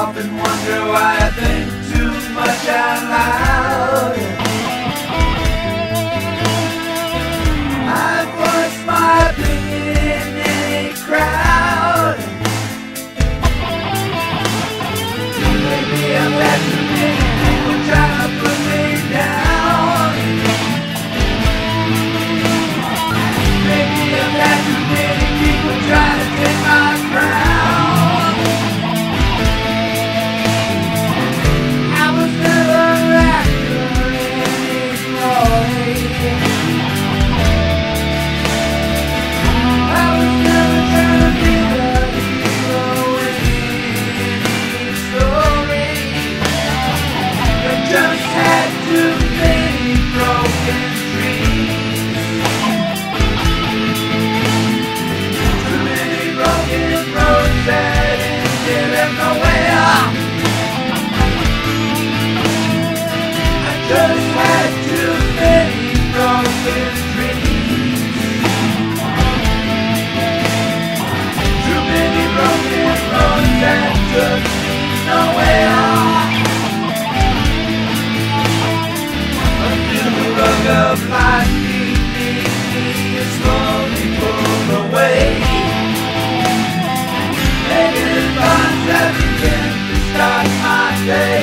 often wonder why I think too much out loud. I voice my opinion in a crowd. Maybe I've had too many people trying to put me down. Maybe I've had too many people trying to take my crown. I was never actor in his glory. I was never trying to be the hero in his story. I just had too many broken dreams. Too many broken roads that ended nowhere. I just had too many broken dreams. Too many broken roads that took me nowhere. Until the rug of life beneath me is slowly pulled away. Negative thoughts that begin to start my day.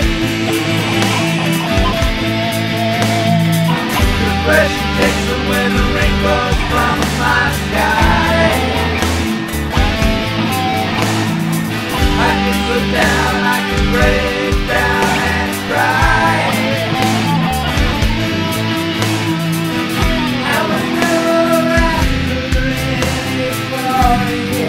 Depression takes away the rainbows from my sky. I can look down, I can break down and cry. I was never after any glory.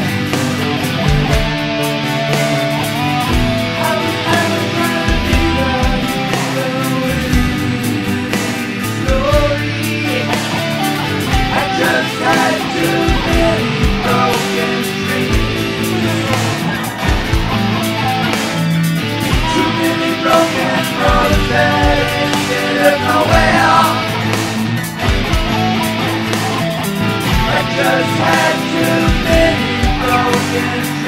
I was never trying to be the hero in his story. I just had too many broken dreams. Too many broken roads that ended nowhere. I just had too many broken dreams.